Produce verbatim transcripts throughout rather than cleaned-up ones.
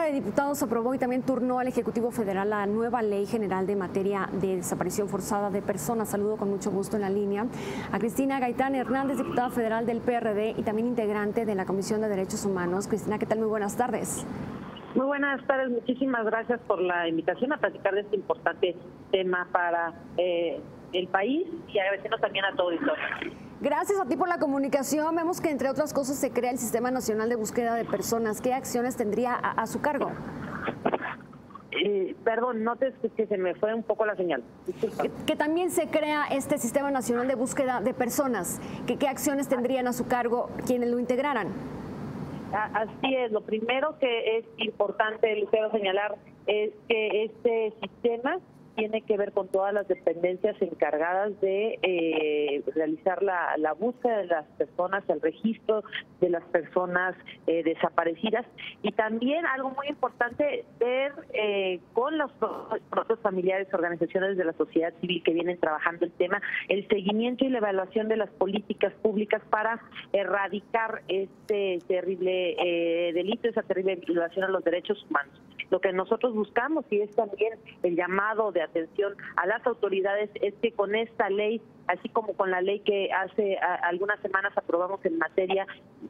de Diputados aprobó y también turnó al Ejecutivo Federal la nueva Ley General de materia de desaparición forzada de personas. Saludo con mucho gusto en la línea a Cristina Gaitán Hernández, diputada federal del P R D y también integrante de la Comisión de Derechos Humanos. Cristina, ¿qué tal? Muy buenas tardes. Muy buenas tardes, muchísimas gracias por la invitación a platicar de este importante tema para eh, el país y agradeciendo también a todo el sector. Gracias a ti por la comunicación. Vemos que, entre otras cosas, se crea el Sistema Nacional de Búsqueda de Personas. ¿Qué acciones tendría a, a su cargo? Eh, perdón, no te escuché, se me fue un poco la señal. Que, que también se crea este Sistema Nacional de Búsqueda de Personas. ¿Qué, qué acciones tendrían a su cargo quienes lo integraran? Así es, lo primero que es importante, Lucero, señalar es que este sistema tiene que ver con todas las dependencias encargadas de eh, realizar la, la búsqueda de las personas, el registro de las personas eh, desaparecidas y también algo muy importante, ver eh, con los propios familiares, organizaciones de la sociedad civil que vienen trabajando el tema, el seguimiento y la evaluación de las políticas públicas para erradicar este terrible eh, delito, esa terrible violación a los derechos humanos. Lo que nosotros buscamos, y es también el llamado de atención a las autoridades, es que con esta ley, así como con la ley que hace a, algunas semanas aprobamos en materia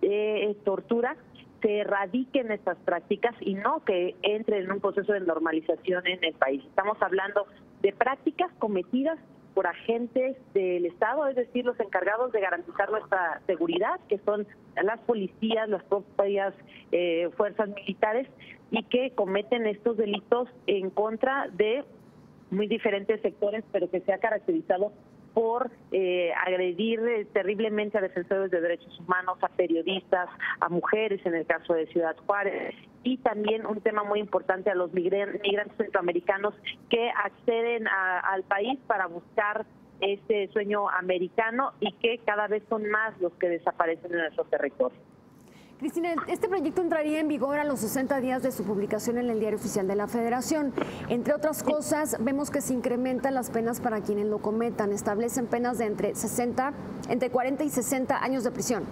de tortura, se erradiquen estas prácticas y no que entre en un proceso de normalización en el país. Estamos hablando de prácticas cometidas por agentes del Estado, es decir, los encargados de garantizar nuestra seguridad, que son las policías, las propias eh, fuerzas militares, y que cometen estos delitos en contra de muy diferentes sectores, pero que se ha caracterizado por eh, agredir eh, terriblemente a defensores de derechos humanos, a periodistas, a mujeres, en el caso de Ciudad Juárez, y también un tema muy importante a los migrantes centroamericanos que acceden a, al país para buscar este sueño americano y que cada vez son más los que desaparecen en nuestro territorio. Cristina, este proyecto entraría en vigor a los sesenta días de su publicación en el Diario Oficial de la Federación. Entre otras cosas, vemos que se incrementan las penas para quienes lo cometan. Establecen penas de entre sesenta, entre cuarenta y sesenta años de prisión.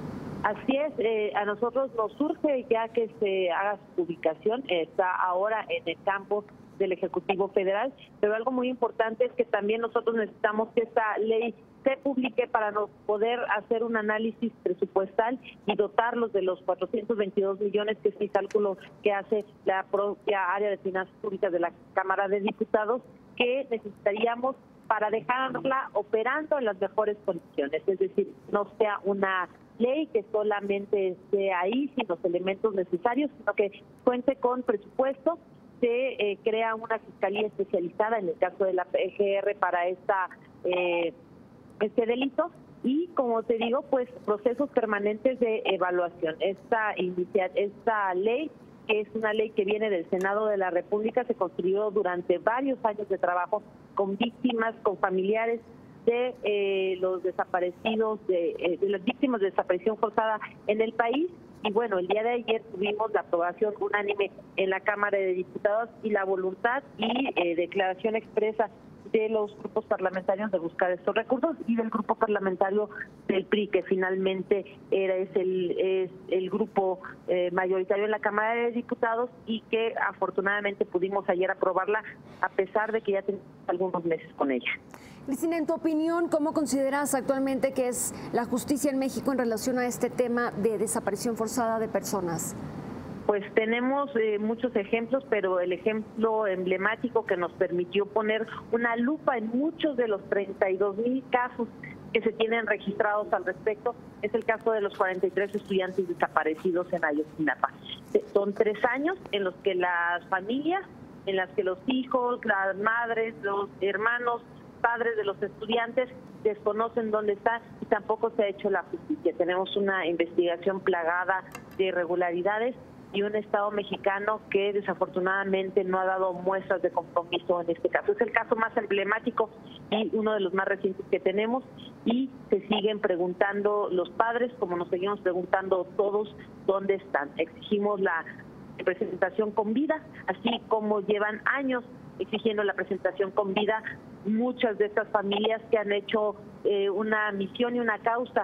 Así es, eh, a nosotros nos surge ya que se haga su publicación, está ahora en el campo del Ejecutivo Federal, pero algo muy importante es que también nosotros necesitamos que esta ley se publique para no poder hacer un análisis presupuestal y dotarlos de los cuatrocientos veintidós millones, que es el cálculo que hace la propia área de finanzas públicas de la Cámara de Diputados, que necesitaríamos para dejarla operando en las mejores condiciones, es decir, no sea una ley que solamente esté ahí sin los elementos necesarios, sino que cuente con presupuesto. Se eh, crea una fiscalía especializada en el caso de la P G R para esta eh, este delito y, como te digo, pues procesos permanentes de evaluación. Esta inicia, esta ley, que es una ley que viene del Senado de la República, se construyó durante varios años de trabajo con víctimas, con familiares de eh, los desaparecidos, de, eh, de las víctimas de desaparición forzada en el país. Y bueno, el día de ayer tuvimos la aprobación unánime en la Cámara de Diputados y la voluntad y eh, declaración expresa de los grupos parlamentarios de buscar estos recursos y del grupo parlamentario del P R I, que finalmente era es el es el grupo eh, mayoritario en la Cámara de Diputados y que afortunadamente pudimos ayer aprobarla a pesar de que ya tenemos algunos meses con ella. Cristina, en tu opinión, ¿cómo consideras actualmente que es la justicia en México en relación a este tema de desaparición forzada de personas? Pues tenemos eh, muchos ejemplos, pero el ejemplo emblemático que nos permitió poner una lupa en muchos de los treinta y dos mil casos que se tienen registrados al respecto es el caso de los cuarenta y tres estudiantes desaparecidos en Ayotzinapa. Son tres años en los que las familias, en las que los hijos, las madres, los hermanos, padres de los estudiantes desconocen dónde están y tampoco se ha hecho la justicia. Tenemos una investigación plagada de irregularidades y un Estado mexicano que desafortunadamente no ha dado muestras de compromiso en este caso. Es el caso más emblemático y uno de los más recientes que tenemos y se siguen preguntando los padres, como nos seguimos preguntando todos, dónde están. Exigimos la presentación con vida, así como llevan años exigiendo la presentación con vida muchas de estas familias que han hecho eh, una misión y una causa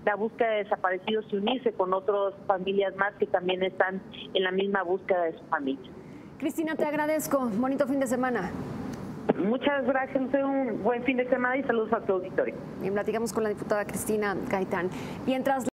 la búsqueda de desaparecidos y unirse con otras familias más que también están en la misma búsqueda de su familia. Cristina, te agradezco. Bonito fin de semana. Muchas gracias, un buen fin de semana y saludos a tu auditorio. Bien, platicamos con la diputada Cristina Gaitán. Mientras